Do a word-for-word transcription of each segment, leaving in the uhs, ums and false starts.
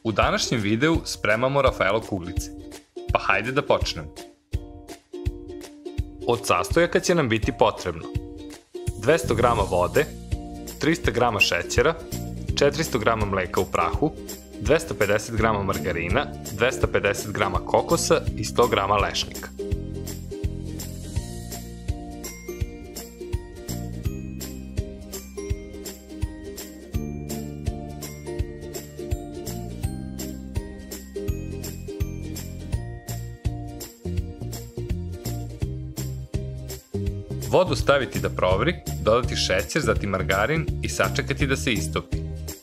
U današnjem videu spremamo Rafaelo kuglice, pa hajde da počnemo. Od sastojaka će nam biti potrebno dvesta grama vode, trista grama šećera, četiristo grama mleka u prahu, dvesta pedeset grama margarina, dvesta pedeset grama kokosa i sto grama lešnika. Vodu staviti da provri, dodati šećer, zatim margarin i sačekati da se istopi.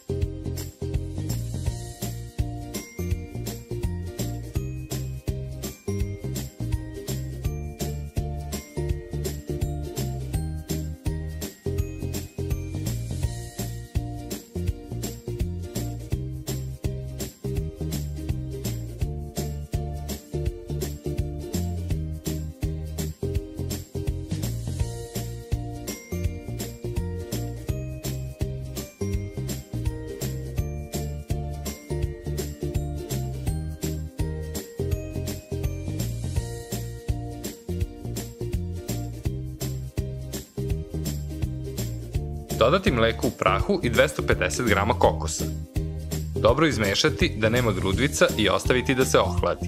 Dodati mleko u prahu i dvesta pedeset grama kokosa. Dobro izmešati da nema grudvica i ostaviti da se ohladi.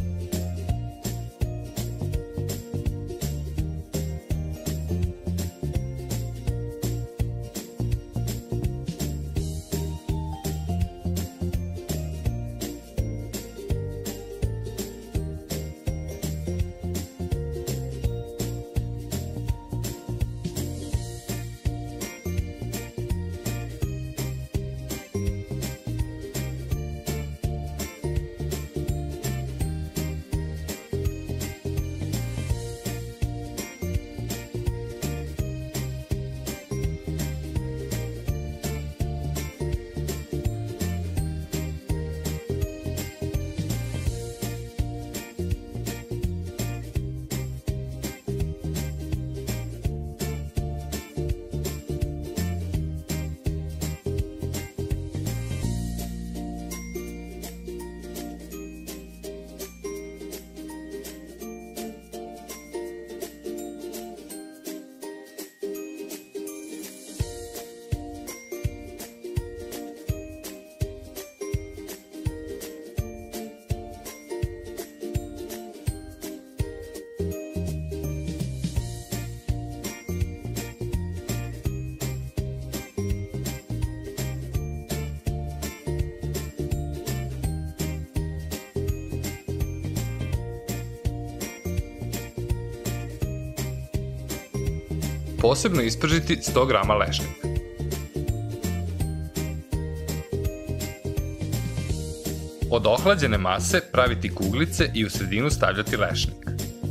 Posebno ispržiti sto grama lešnika. Od ohlađene mase praviti kuglice i u sredinu stavljati lešnik.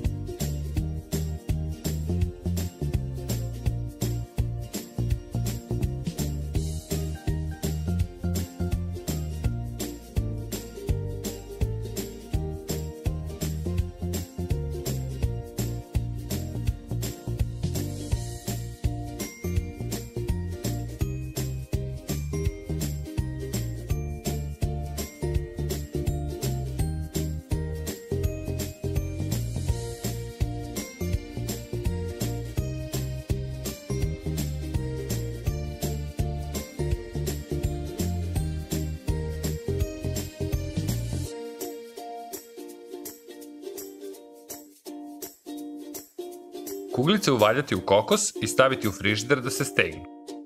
Kuglice uvaljati u kokos i staviti u frižider da se stegnu.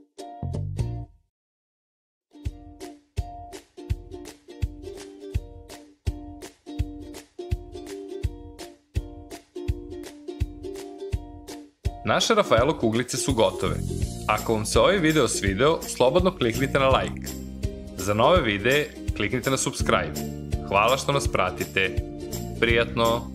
Naše Rafaelo kuglice su gotove. Ako vam se ovaj video svideo, slobodno kliknite na like. Za nove videe kliknite na subscribe. Hvala što nas pratite. Prijatno!